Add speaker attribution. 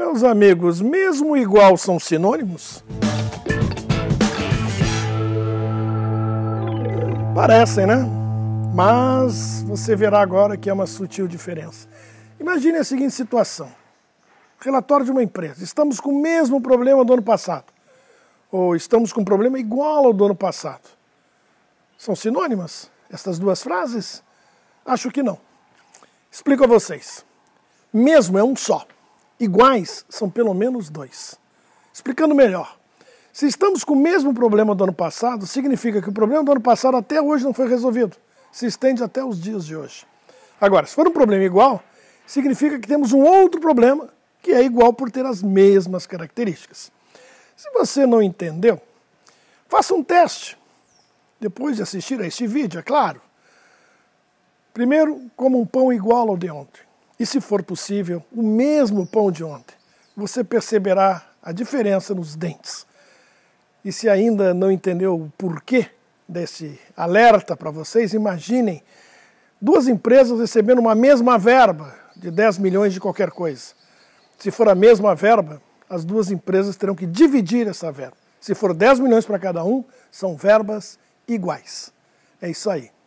Speaker 1: Meus amigos, mesmo igual são sinônimos? Parecem, né? Mas você verá agora que é uma sutil diferença. Imagine a seguinte situação. Relatório de uma empresa. Estamos com o mesmo problema do ano passado. Ou estamos com um problema igual ao do ano passado. São sinônimas estas duas frases? Acho que não. Explico a vocês. Mesmo é um só. Iguais são pelo menos dois. Explicando melhor. Se estamos com o mesmo problema do ano passado, significa que o problema do ano passado até hoje não foi resolvido. Se estende até os dias de hoje. Agora, se for um problema igual, significa que temos um outro problema que é igual por ter as mesmas características. Se você não entendeu, faça um teste. Depois de assistir a este vídeo, é claro. Primeiro, coma um pão igual ao de ontem. E se for possível, o mesmo pão de ontem. Você perceberá a diferença nos dentes. E se ainda não entendeu o porquê desse alerta para vocês, imaginem duas empresas recebendo uma mesma verba de 10 milhões de qualquer coisa. Se for a mesma verba, as duas empresas terão que dividir essa verba. Se for 10 milhões para cada um, são verbas iguais. É isso aí.